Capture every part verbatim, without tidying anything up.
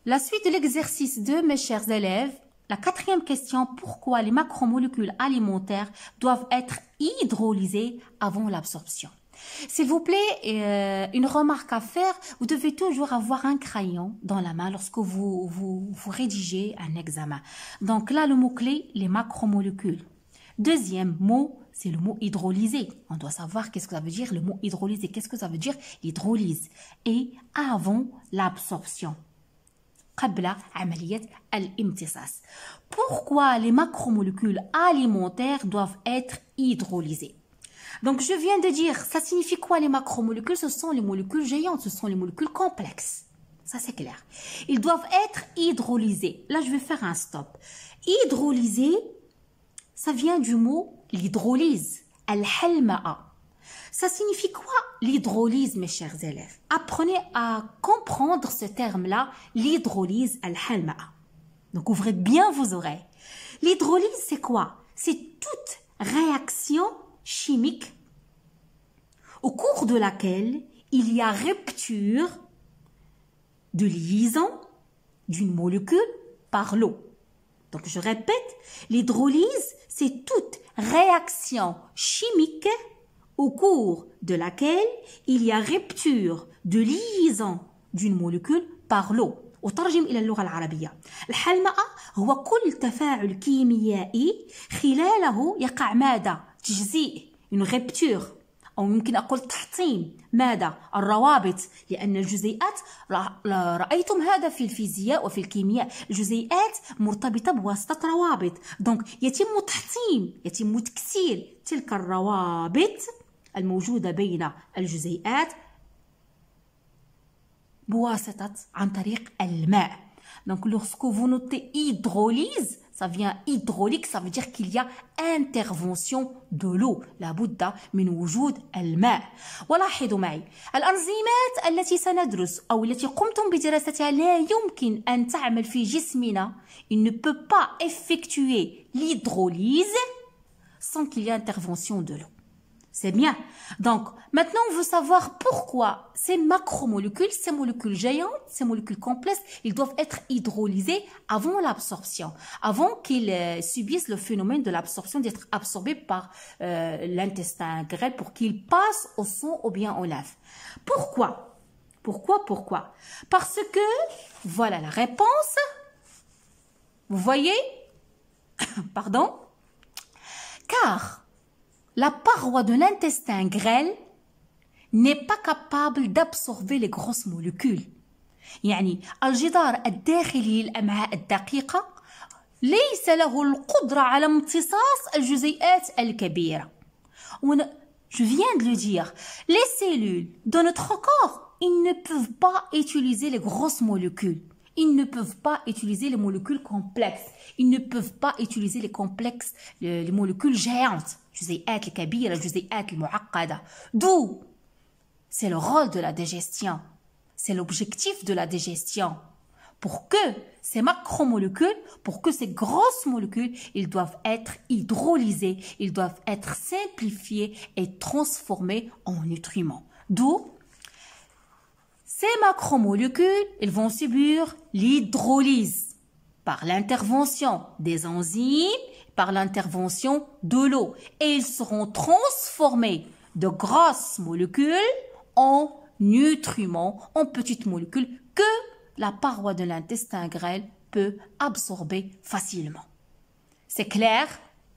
La suite de l'exercice deux, mes chers élèves. La quatrième question, pourquoi les macromolécules alimentaires doivent être hydrolysées avant l'absorption? S'il vous plaît, euh, une remarque à faire, vous devez toujours avoir un crayon dans la main lorsque vous, vous, vous rédigez un examen. Donc là, le mot-clé, les macromolécules. Deuxième mot, c'est le mot hydrolysé. On doit savoir qu'est-ce que ça veut dire le mot hydrolysé. Qu'est-ce que ça veut dire l'hydrolyse? Et avant l'absorption. قبل عملية الامتصاص. Pourquoi les macromolécules alimentaires doivent être hydrolysées? Donc je viens de dire, ça signifie quoi les macromolécules? Ce sont les molécules géantes, ce sont les molécules complexes. Ça c'est clair. Ils doivent être hydrolysés. Là je vais faire un stop. Hydrolyser, ça vient du mot l'hydrolyse. Al-halma'a. Ça signifie quoi l'hydrolyse, mes chers élèves? Apprenez à comprendre ce terme-là, l'hydrolyse al-halma'a. Donc ouvrez bien vos oreilles. L'hydrolyse, c'est quoi? C'est toute réaction chimique au cours de laquelle il y a rupture de liaison d'une molécule par l'eau. Donc je répète, l'hydrolyse, c'est toute réaction chimique au cours de laquelle il y a rupture de liaison d'une molécule par l'eau. وترجم إلى اللغة العربية. الحلمقة هو كل تفاعل كيميائي خلاله يقع ماذا؟ تجزيء، une rupture، أو يمكن أقول تحطيم ماذا؟ الروابط، لأن الجزيئات رأيتم هذا في الفيزياء وفي الكيمياء، الجزيئات مرتبطة بواسطة روابط، دونك يتم تحطيم، يتم تكسير تلك الروابط الموجودة بين الجزيئات بواسطة عن طريق الماء. Donc lorsque vous notez hydrolyse, ça vient hydraulique, ça veut dire qu'il y a intervention de l'eau. لابد من وجود الماء. ولاحظوا معي الأنزيمات التي سندرس أو التي قمتم بدراستها لا يمكن أن تعمل في جسمنا. Il ne peut pas effectuer l'hydrolyse sans qu'il y ait intervention de l'eau. C'est bien. Donc, maintenant, on veut savoir pourquoi ces macromolécules, ces molécules géantes, ces molécules complexes, ils doivent être hydrolysés avant l'absorption, avant qu'ils euh, subissent le phénomène de l'absorption, d'être absorbés par euh, l'intestin grêle pour qu'ils passent au sang ou bien au lave. Pourquoi? Pourquoi? Pourquoi? Parce que, voilà la réponse. Vous voyez? Pardon? Car la paroi de l'intestin grêle n'est pas capable d'absorber les grosses molécules. يعني الجدار الداخلي للأمعاء الدقيقة ليس له القدرة على امتصاص الجزيئات الكبيرة. Je viens de le dire, les cellules de notre corps, ils ne peuvent pas utiliser les grosses molécules. Ils ne peuvent pas utiliser les molécules complexes. Ils ne peuvent pas utiliser les complexes, les, les molécules géantes. الجزيئات الكبيرة، الجزيئات المعقدة. D'où c'est le rôle de la digestion. C'est l'objectif de la digestion. Pour que ces macromolécules, pour que ces grosses molécules, ils doivent être hydrolysées, ils doivent être simplifiés et transformés en nutriments. D'où ces macromolécules, ils vont subir l'hydrolyse par l'intervention des enzymes, par l'intervention de l'eau. Et ils seront transformés de grosses molécules en nutriments, en petites molécules que la paroi de l'intestin grêle peut absorber facilement. C'est clair?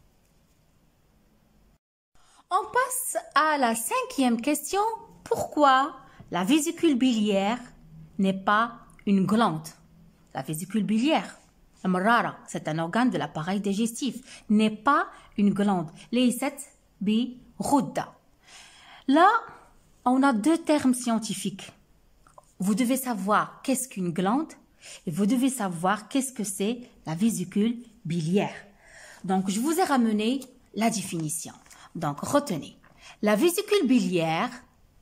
On passe à la cinquième question. Pourquoi la vésicule biliaire n'est pas une glande? La vésicule biliaire, المرارة, c'est un organe de l'appareil digestif, n'est pas une glande. ليست بغدة. Là, on a deux termes scientifiques. Vous devez savoir qu'est-ce qu'une glande et vous devez savoir qu'est-ce que c'est la vésicule biliaire. Donc, je vous ai ramené la définition. Donc, retenez. La vésicule biliaire,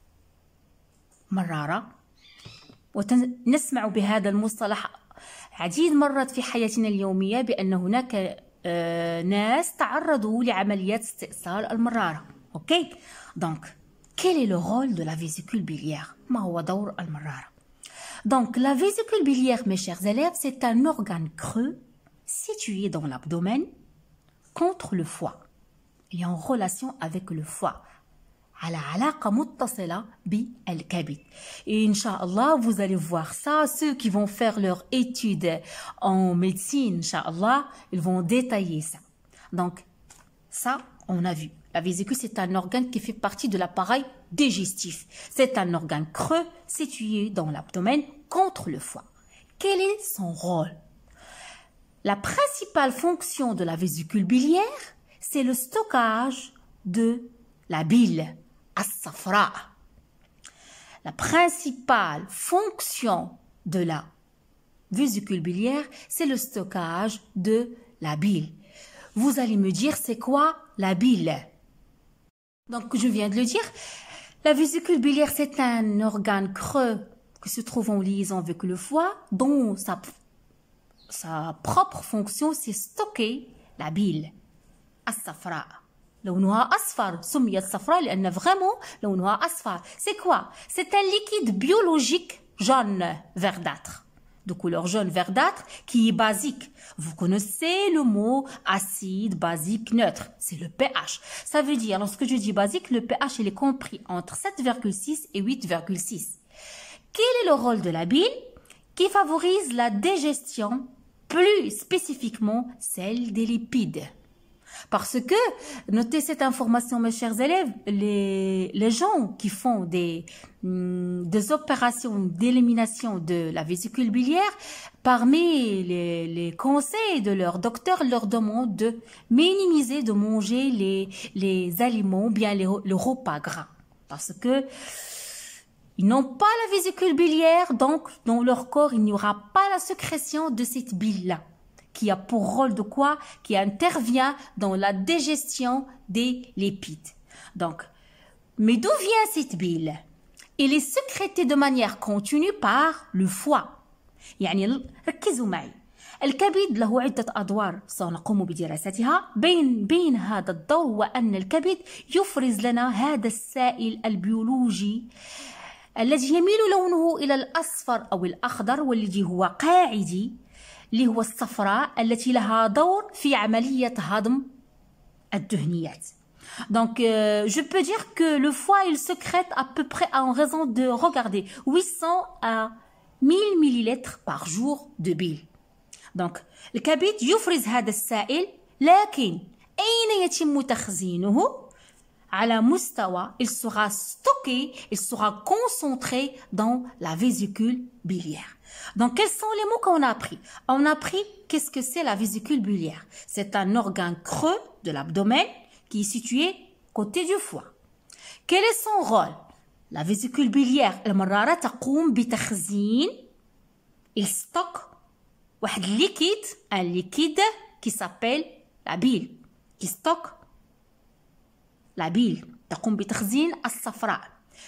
مرارة، ونسمع بهذا المصطلح عديد مرات في حياتنا اليومية بأن هناك ناس تعرضوا لعمليات استئصال المرارة. اوكي؟ دونك quel est le rôle de la vésicule biliaire؟ ما هو دور المرارة؟ Donc, la vésicule biliaire, mes chers élèves, c'est un organe creux situé dans l'abdomen contre le foie. Il est en relation avec le foie. على علاقة متصلة بالكبد. Et Inch'Allah, vous allez voir ça. Ceux qui vont faire leur étude en médecine, Inch'Allah, ils vont détailler ça. Donc, ça, on a vu. La vésicule, c'est un organe qui fait partie de l'appareil digestif. C'est un organe creux situé dans l'abdomen contre le foie. Quel est son rôle? La principale fonction de la vésicule biliaire, c'est le stockage de la bile, as-safra. La principale fonction de la vésicule biliaire, c'est le stockage de la bile. Vous allez me dire, c'est quoi la bile? Donc, je viens de le dire, la vésicule biliaire, c'est un organe creux qui se trouve en liaison avec le foie, dont sa, sa propre fonction, c'est stocker la bile. As-safra. لونها أصفر سميت صفراء لأن vraiment لونها أصفر. C'est quoi? C'est un liquide biologique jaune verdâtre, de couleur jaune verdâtre, qui est basique. Vous connaissez le mot acide basique neutre, c'est le pH. Ça veut dire, lorsque je dis basique, le pH il est compris entre sept virgule six et huit virgule six. Quel est le rôle de la bile? Qui favorise la digestion, plus spécifiquement celle des lipides. Parce que, notez cette information mes chers élèves, les, les gens qui font des, des opérations d'élimination de la vésicule biliaire, parmi les, les conseils de leur docteur, leur demandent de minimiser, de manger les, les aliments, bien les, le repas gras. Parce que ils n'ont pas la vésicule biliaire, donc dans leur corps, il n'y aura pas la sécrétion de cette bile-là, qui a pour rôle de quoi? Qui intervient dans la digestion des lipides. Donc, mais d'où vient cette bile? Elle est sécrétée de manière continue par le foie. يعني ركزوا معي. الكبد له عدة أدوار سنقوم بدراستها. بين بين هذا الدور هو أن الكبد يفرز لنا هذا السائل البيولوجي الذي يميل لونه إلى الأصفر أو الأخضر والذي هو قاعدي اللي هو الصفراء التي لها دور في عملية هضم الدهنيات. Donc, euh, je peux dire que le foie, il sécrète à peu près en raison de, regardez, huit cents à mille millilitres par jour de bile. Donc, الكبد يفرز هذا السائل لكن أين يتم تخزينه؟ على مستوى, il sera stocké, il sera concentré dans la vésicule biliaire. Donc, quels sont les mots qu'on a appris? On a appris qu'est-ce que c'est la vésicule biliaire. C'est un organe creux de l'abdomen qui est situé côté du foie. Quel est son rôle? La vésicule biliaire, المرارة تقوم بتخزين, il stocke واحد liquide, un liquide qui s'appelle la bile, qui stocke la bile. تقوم بتخزين الصفراء.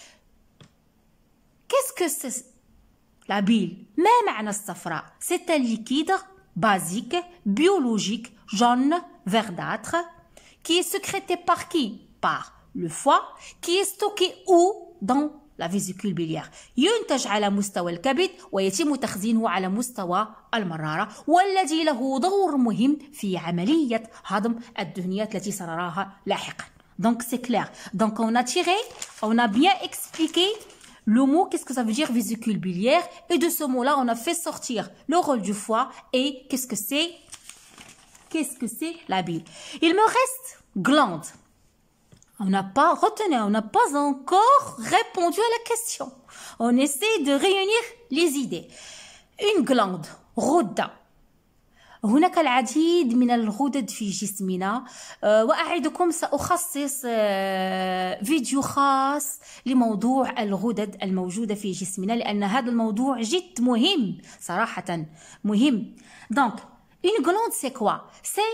Qu'est-ce que c'est la bile? ما معنى الصفراء? C'est un liquide basique, biologique, jaune, verdâtre, qui est sécrété par qui? Par le foie, qui est stocké où? Dans la vésicule biliaire. ينتج على مستوى الكبد ويتم تخزينه على مستوى المرارة والذي له دور مهم في عملية هضم الدهنيات التي سنراها لاحقا. Donc c'est clair. Donc on a tiré, on a bien expliqué le mot, qu'est-ce que ça veut dire vésicule biliaire, et de ce mot-là on a fait sortir le rôle du foie et qu'est-ce que c'est? Qu'est-ce que c'est la bile? Il me reste glande. On n'a pas retenu, on n'a pas encore répondu à la question. On essaie de réunir les idées. Une glande, غدة. هناك العديد من الغدد في جسمنا وأعدكم سأخصص فيديو خاص لموضوع الغدد الموجودة في جسمنا لأن هذا الموضوع جد مهم صراحة مهم. Donc, une glande c'est quoi? C'est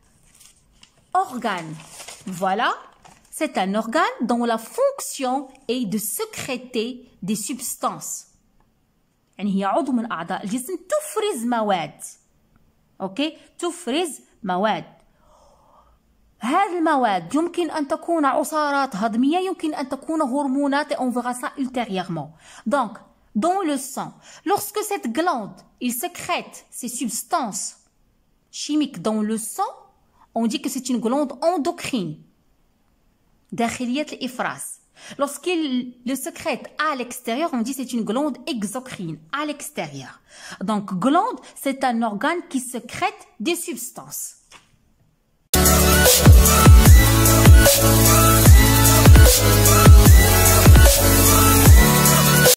organe. Voilà. C'est un organe dont la fonction est de sécréter des substances. يعني هي عضو من أعضاء الجسم تفرز مواد. أوكي؟ تفرز مواد. هذه المواد يمكن أن تكون عصارات هضمية، يمكن أن تكون هرمونات. On verra ça ultérieurement. Donc, dans le sang. Lorsque cette glande, il sécrète ces substances chimiques dans le sang, on dit que c'est une glande endocrine. داخلية الإفراز. Lorsqu'il le sécrète à l'extérieur, on dit que c'est une glande exocrine, à l'extérieur. Donc, glande, c'est un organe qui sécrète des substances.